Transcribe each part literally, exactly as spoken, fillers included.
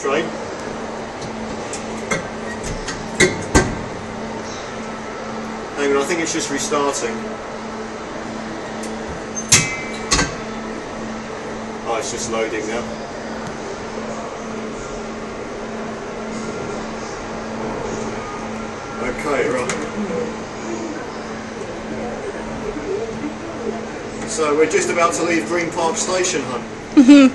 train. Hang on, I think it's just restarting. Oh, it's just loading now. Okay, right. So we're just about to leave Green Park Station, hun. Mhm.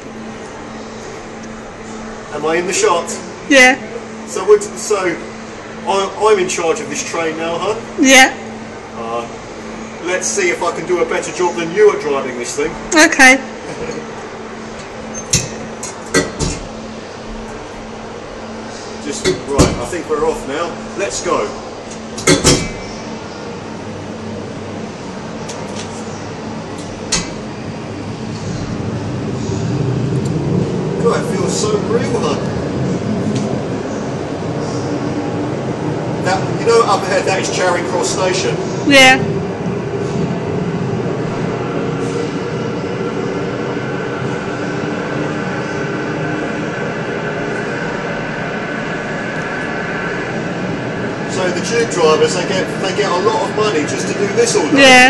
Am I in the shot? Yeah. So what? So I, I'm in charge of this train now, huh? Yeah. Uh, let's see if I can do a better job than you at driving this thing. Okay. Just right. I think we're off now. Let's go. God, it feels so real, huh? That, you know, up ahead, that is Charing Cross Station. Yeah. So the tube drivers, they get they get a lot of money just to do this all day. Yeah.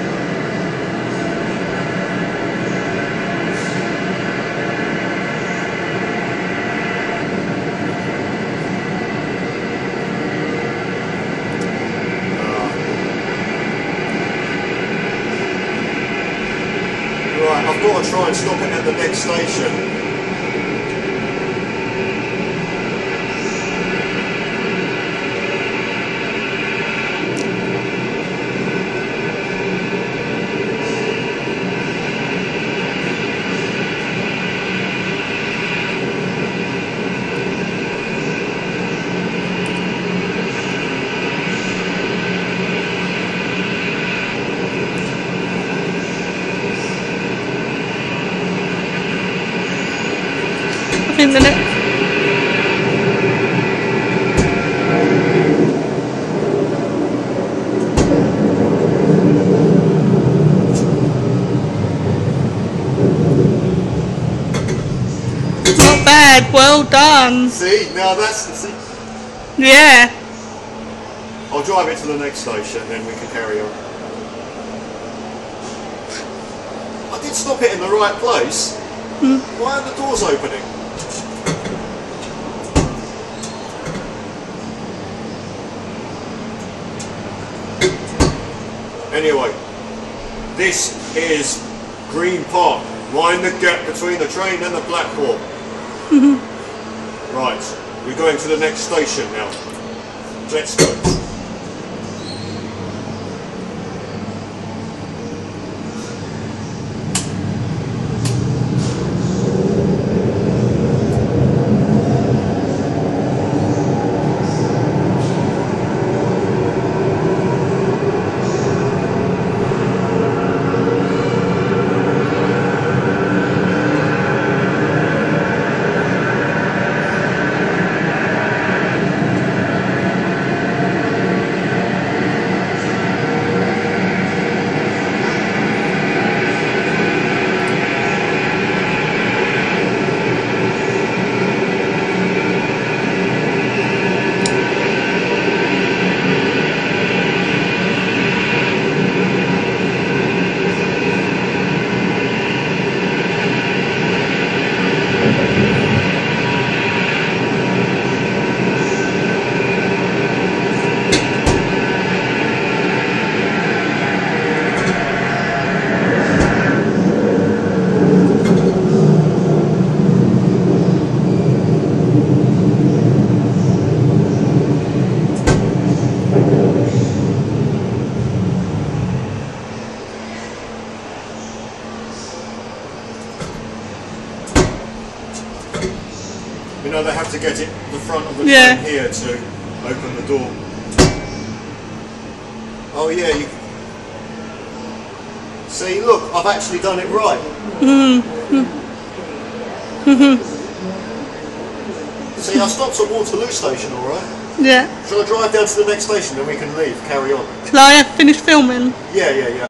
Right, I've got to try and stop it at the next station. In the next. Not bad. Well done. See, now that's the see. Yeah. I'll drive it to the next station, then we can carry on. I did stop it in the right place. Mm. Why are the doors opening? Anyway, this is Green Park. Mind the gap between the train and the platform. Mm-hmm. Right, we're going to the next station now. Let's go. You know, they have to get it the front of the Yeah. train here to open the door. Oh yeah, you see, look, I've actually done it right. Mm-hmm. Mm-hmm. See, I stopped at Waterloo Station, alright? Yeah. Shall I drive down to the next station and we can leave, carry on? Shall I have finished filming? Yeah, yeah, yeah.